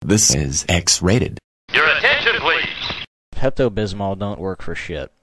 This is X-rated. Your attention, please. Pepto-Bismol don't work for shit.